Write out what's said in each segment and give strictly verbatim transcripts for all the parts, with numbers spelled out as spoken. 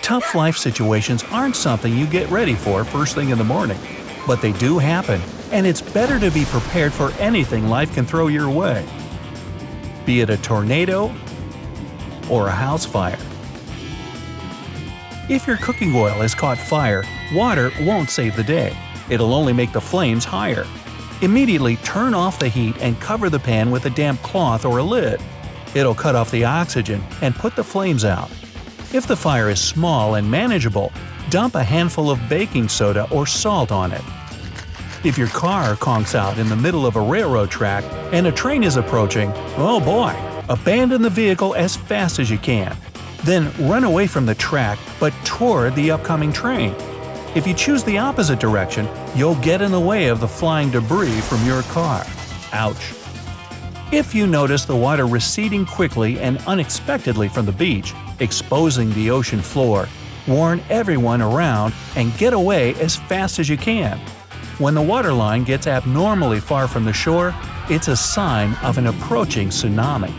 Tough life situations aren't something you get ready for first thing in the morning, but they do happen, and it's better to be prepared for anything life can throw your way. Be it a tornado or a house fire. If your cooking oil has caught fire, water won't save the day. It'll only make the flames higher. Immediately turn off the heat and cover the pan with a damp cloth or a lid. It'll cut off the oxygen and put the flames out. If the fire is small and manageable, dump a handful of baking soda or salt on it. If your car conks out in the middle of a railroad track and a train is approaching, oh boy, abandon the vehicle as fast as you can. Then run away from the track but toward the upcoming train. If you choose the opposite direction, you'll get in the way of the flying debris from your car. Ouch. If you notice the water receding quickly and unexpectedly from the beach, exposing the ocean floor, warn everyone around and get away as fast as you can. When the waterline gets abnormally far from the shore, it's a sign of an approaching tsunami.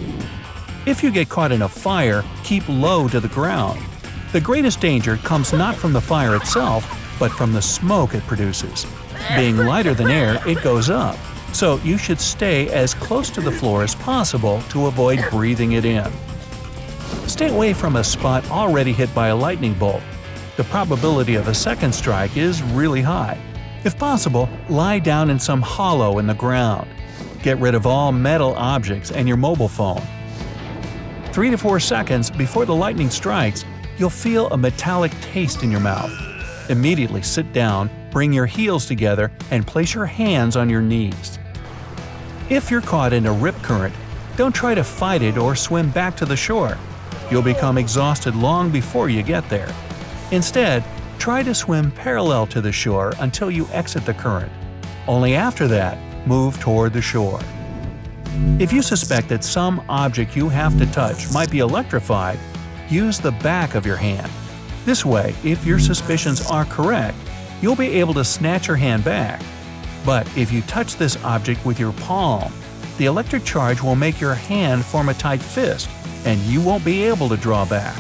If you get caught in a fire, keep low to the ground. The greatest danger comes not from the fire itself, but from the smoke it produces. Being lighter than air, it goes up, so you should stay as close to the floor as possible to avoid breathing it in. Stay away from a spot already hit by a lightning bolt. The probability of a second strike is really high. If possible, lie down in some hollow in the ground. Get rid of all metal objects and your mobile phone. Three to four seconds before the lightning strikes, you'll feel a metallic taste in your mouth. Immediately sit down, bring your heels together, and place your hands on your knees. If you're caught in a rip current, don't try to fight it or swim back to the shore. You'll become exhausted long before you get there. Instead, try to swim parallel to the shore until you exit the current. Only after that, move toward the shore. If you suspect that some object you have to touch might be electrified, use the back of your hand. This way, if your suspicions are correct, you'll be able to snatch your hand back. But if you touch this object with your palm, the electric charge will make your hand form a tight fist, and you won't be able to draw back.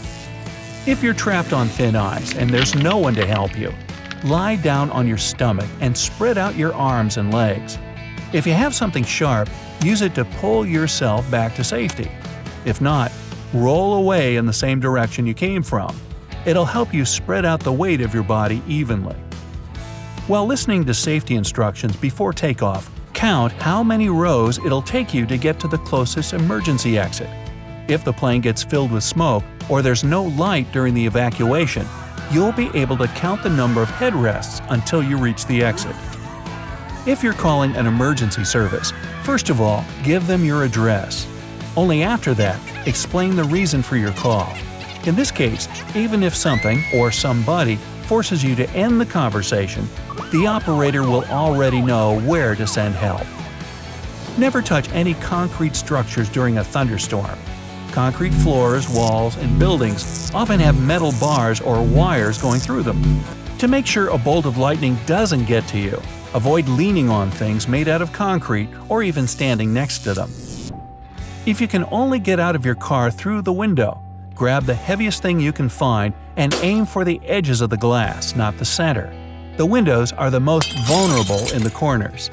If you're trapped on thin ice and there's no one to help you, lie down on your stomach and spread out your arms and legs. If you have something sharp, use it to pull yourself back to safety. If not, roll away in the same direction you came from. It'll help you spread out the weight of your body evenly. While listening to safety instructions before takeoff, count how many rows it'll take you to get to the closest emergency exit. If the plane gets filled with smoke or there's no light during the evacuation, you'll be able to count the number of headrests until you reach the exit. If you're calling an emergency service, first of all, give them your address. Only after that, explain the reason for your call. In this case, even if something or somebody forces you to end the conversation, the operator will already know where to send help. Never touch any concrete structures during a thunderstorm. Concrete floors, walls, and buildings often have metal bars or wires going through them. To make sure a bolt of lightning doesn't get to you, avoid leaning on things made out of concrete or even standing next to them. If you can only get out of your car through the window, grab the heaviest thing you can find and aim for the edges of the glass, not the center. The windows are the most vulnerable in the corners.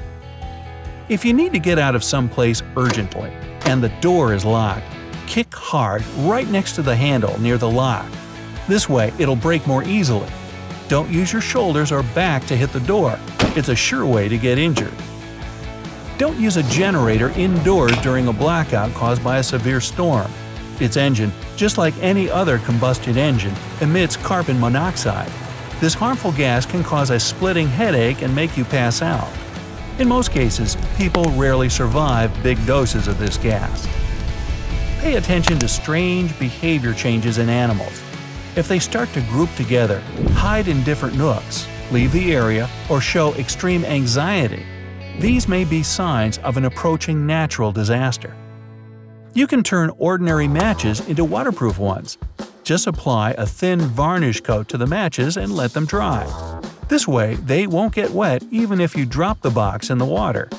If you need to get out of some place urgently and the door is locked, kick hard right next to the handle near the lock. This way, it'll break more easily. Don't use your shoulders or back to hit the door. It's a sure way to get injured. Don't use a generator indoors during a blackout caused by a severe storm. Its engine, just like any other combustion engine, emits carbon monoxide. This harmful gas can cause a splitting headache and make you pass out. In most cases, people rarely survive big doses of this gas. Pay attention to strange behavior changes in animals. If they start to group together, hide in different nooks, leave the area, or show extreme anxiety, these may be signs of an approaching natural disaster. You can turn ordinary matches into waterproof ones. Just apply a thin varnish coat to the matches and let them dry. This way, they won't get wet even if you drop the box in the water.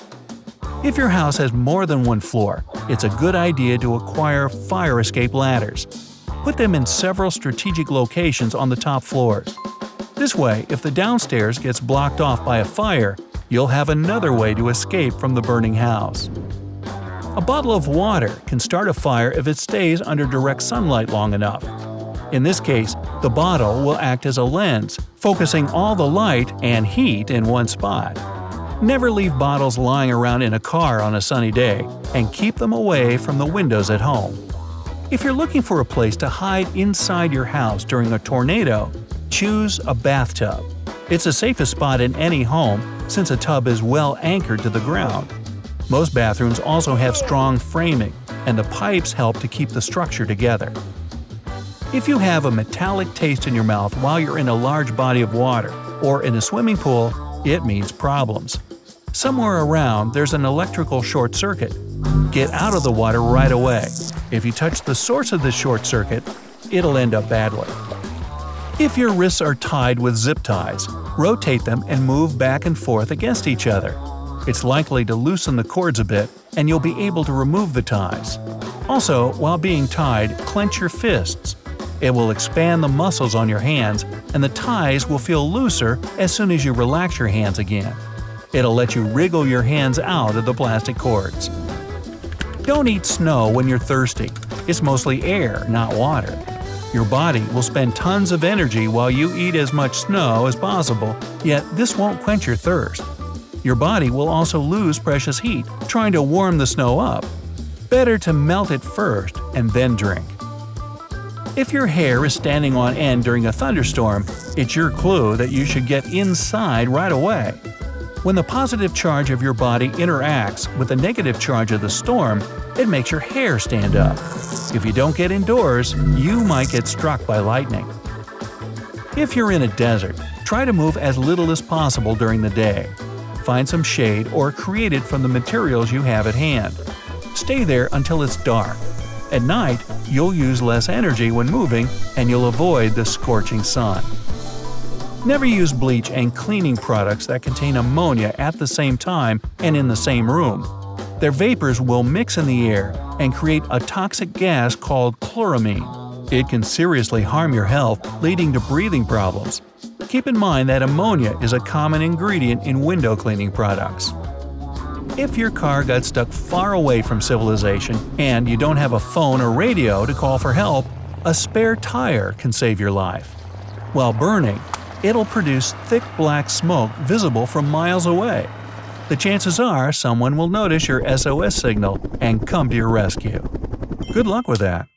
If your house has more than one floor, it's a good idea to acquire fire escape ladders. Put them in several strategic locations on the top floors. This way, if the downstairs gets blocked off by a fire, you'll have another way to escape from the burning house. A bottle of water can start a fire if it stays under direct sunlight long enough. In this case, the bottle will act as a lens, focusing all the light and heat in one spot. Never leave bottles lying around in a car on a sunny day, and keep them away from the windows at home. If you're looking for a place to hide inside your house during a tornado, choose a bathtub. It's the safest spot in any home since a tub is well anchored to the ground. Most bathrooms also have strong framing, and the pipes help to keep the structure together. If you have a metallic taste in your mouth while you're in a large body of water or in a swimming pool, it means problems. Somewhere around, there's an electrical short circuit. Get out of the water right away. If you touch the source of the short circuit, it'll end up badly. If your wrists are tied with zip ties, rotate them and move back and forth against each other. It's likely to loosen the cords a bit, and you'll be able to remove the ties. Also, while being tied, clench your fists. It will expand the muscles on your hands, and the ties will feel looser as soon as you relax your hands again. It'll let you wriggle your hands out of the plastic cords. Don't eat snow when you're thirsty. It's mostly air, not water. Your body will spend tons of energy while you eat as much snow as possible, yet this won't quench your thirst. Your body will also lose precious heat trying to warm the snow up. Better to melt it first and then drink. If your hair is standing on end during a thunderstorm, it's your clue that you should get inside right away. When the positive charge of your body interacts with the negative charge of the storm, it makes your hair stand up. If you don't get indoors, you might get struck by lightning. If you're in a desert, try to move as little as possible during the day. Find some shade or create it from the materials you have at hand. Stay there until it's dark. At night, you'll use less energy when moving, and you'll avoid the scorching sun. Never use bleach and cleaning products that contain ammonia at the same time and in the same room. Their vapors will mix in the air and create a toxic gas called chloramine. It can seriously harm your health, leading to breathing problems. Keep in mind that ammonia is a common ingredient in window cleaning products. If your car got stuck far away from civilization and you don't have a phone or radio to call for help, a spare tire can save your life. While burning, it'll produce thick black smoke visible from miles away. The chances are someone will notice your S O S signal and come to your rescue. Good luck with that.